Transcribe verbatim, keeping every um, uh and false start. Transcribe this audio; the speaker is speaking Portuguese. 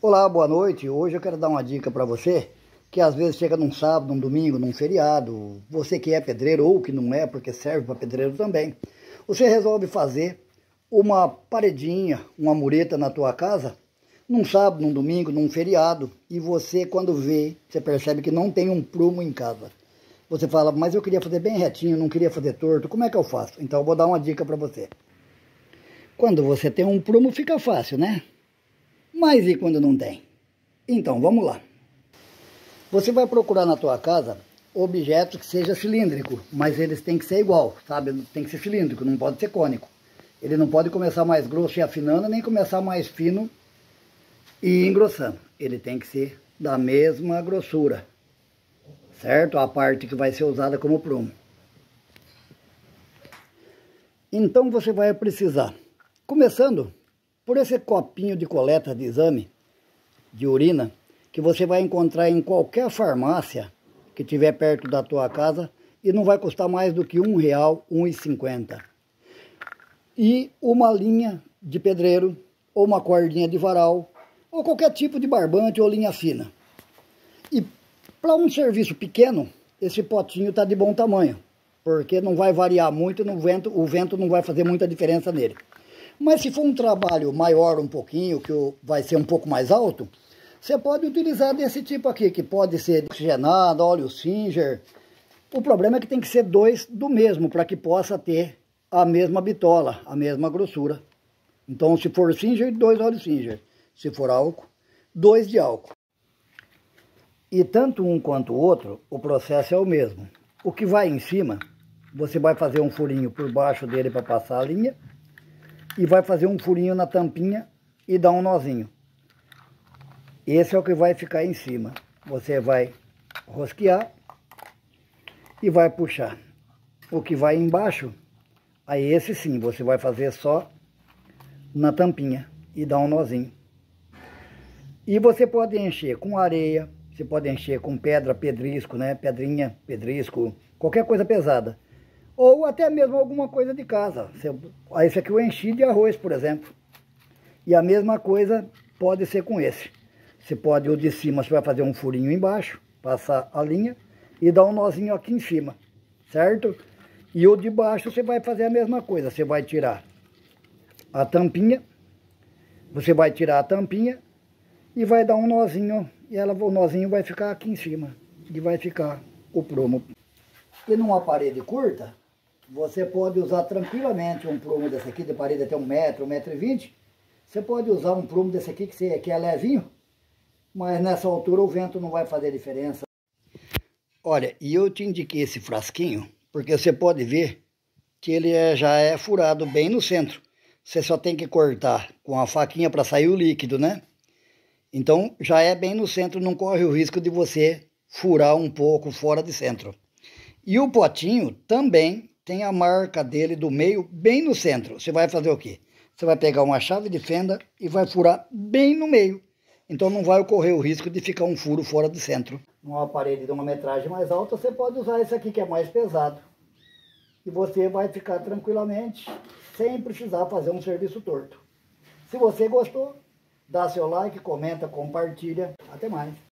Olá, boa noite. Hoje eu quero dar uma dica para você que às vezes chega num sábado, num domingo, num feriado, você que é pedreiro ou que não é, porque serve para pedreiro também, você resolve fazer uma paredinha, uma mureta na tua casa, num sábado, num domingo, num feriado, e você quando vê, você percebe que não tem um prumo em casa. Você fala, mas eu queria fazer bem retinho, não queria fazer torto, como é que eu faço? Então eu vou dar uma dica para você. Quando você tem um prumo fica fácil, né? Mas e quando não tem? Então, vamos lá. Você vai procurar na tua casa objetos que seja cilíndrico, mas eles têm que ser igual, sabe? Tem que ser cilíndrico, não pode ser cônico. Ele não pode começar mais grosso e afinando, nem começar mais fino e engrossando. Ele tem que ser da mesma grossura, certo? A parte que vai ser usada como prumo. Então você vai precisar, começando por esse copinho de coleta de exame de urina, que você vai encontrar em qualquer farmácia que tiver perto da tua casa e não vai custar mais do que um real, um e cinquenta. E uma linha de pedreiro, ou uma cordinha de varal, ou qualquer tipo de barbante ou linha fina. E para um serviço pequeno, esse potinho está de bom tamanho, porque não vai variar muito no vento, o vento não vai fazer muita diferença nele. Mas se for um trabalho maior um pouquinho, que vai ser um pouco mais alto, você pode utilizar desse tipo aqui, que pode ser oxigenado, óleo Singer. O problema é que tem que ser dois do mesmo, para que possa ter a mesma bitola, a mesma grossura. Então, se for Singer, dois óleos Singer. Se for álcool, dois de álcool. E tanto um quanto o outro, o processo é o mesmo. O que vai em cima, você vai fazer um furinho por baixo dele para passar a linha, e vai fazer um furinho na tampinha e dar um nozinho. Esse é o que vai ficar em cima. Você vai rosquear e vai puxar. O que vai embaixo, aí esse sim, você vai fazer só na tampinha e dar um nozinho. E você pode encher com areia, você pode encher com pedra, pedrisco, né? Pedrinha, pedrisco, qualquer coisa pesada. Ou até mesmo alguma coisa de casa. Esse aqui eu enchi de arroz, por exemplo. E a mesma coisa pode ser com esse. Você pode, o de cima, você vai fazer um furinho embaixo, passar a linha e dar um nozinho aqui em cima, certo? E o de baixo você vai fazer a mesma coisa. Você vai tirar a tampinha, você vai tirar a tampinha e vai dar um nozinho, e ela, o nozinho vai ficar aqui em cima. E vai ficar o prumo. E numa parede curta, você pode usar tranquilamente um prumo desse aqui, de parede até um metro, um metro e vinte. Você pode usar um prumo desse aqui, que, você, que é levinho, mas nessa altura o vento não vai fazer diferença. Olha, e eu te indiquei esse frasquinho, porque você pode ver que ele é, já é furado bem no centro. Você só tem que cortar com a faquinha para sair o líquido, né? Então já é bem no centro, não corre o risco de você furar um pouco fora de centro. E o potinho também tem a marca dele do meio bem no centro. Você vai fazer o quê? Você vai pegar uma chave de fenda e vai furar bem no meio. Então não vai ocorrer o risco de ficar um furo fora do centro. Numa parede de uma metragem mais alta, você pode usar esse aqui que é mais pesado. E você vai ficar tranquilamente, sem precisar fazer um serviço torto. Se você gostou, dá seu like, comenta, compartilha. Até mais.